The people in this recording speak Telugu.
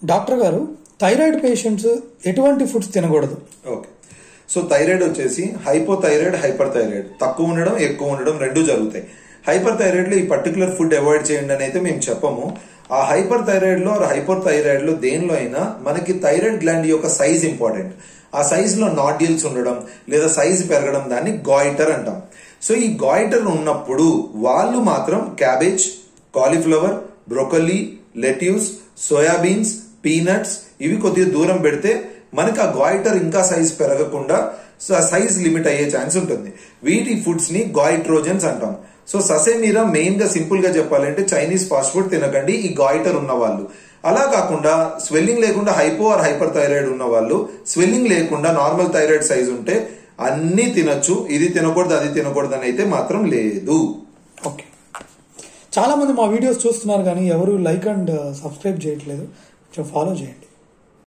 డాక్టర్ గారు, థైరాయిడ్ పేషెంట్స్ ఎటువంటి ఫుడ్స్ తినకూడదు? ఓకే, సో థైరాయిడ్ వచ్చేసి హైపోథైరాయిడ్, హైపర్ థైరాయిడ్, తక్కువ ఉండడం ఎక్కువ ఉండడం రెండు జరుగుతాయి. హైపర్ థైరాయిడ్ లో ఈ పర్టికులర్ ఫుడ్ అవాయిడ్ చేయండి అని అయితే మేము చెప్పము. ఆ హైపర్ థైరాయిడ్ లో హైపర్ థైరాయిడ్ లో దేనిలో అయినా మనకి థైరాయిడ్ గ్లాండ్ యొక్క సైజ్ ఇంపార్టెంట్. ఆ సైజ్ లో నాడ్యూల్స్ ఉండడం లేదా సైజ్ పెరగడం దాన్ని గాయిటర్ అంటాం. సో ఈ గాయిటర్ ఉన్నప్పుడు వాళ్ళు మాత్రం cabbage, cauliflower, broccoli, lettuce, soybeans, peanuts ఇవి కొద్దిగా దూరం పెడితే మనకి ఆ గాయిటర్ ఇంకా సైజ్ పెరగకుండా సైజ్ లిమిట్ అయ్యే ఛాన్స్ ఉంటుంది. వీటి ఫుడ్స్ ని గాయిట్రోజన్స్ అంటాం. సో ససేమీరా మెయిన్ గా సింపుల్ గా చెప్పాలంటే చైనీస్ ఫాస్ట్ ఫుడ్ తినకండి ఈ గాయిటర్ ఉన్న వాళ్ళు. అలా కాకుండా స్వెల్లింగ్ లేకుండా హైపో ఆర్ హైపర్ థైరాయిడ్ ఉన్న వాళ్ళు, స్వెల్లింగ్ లేకుండా నార్మల్ థైరాయిడ్ సైజ్ ఉంటే అన్ని తినొచ్చు. ఇది తినకూడదు అది తినకూడదు అని అయితే మాత్రం లేదు. ఓకే, చాలా మంది మా వీడియోస్ చూస్తున్నారు కానీ ఎవరు లైక్ అండ్ సబ్స్క్రైబ్ చేయట్లేదు, కొంచెం ఫాలో చేయండి.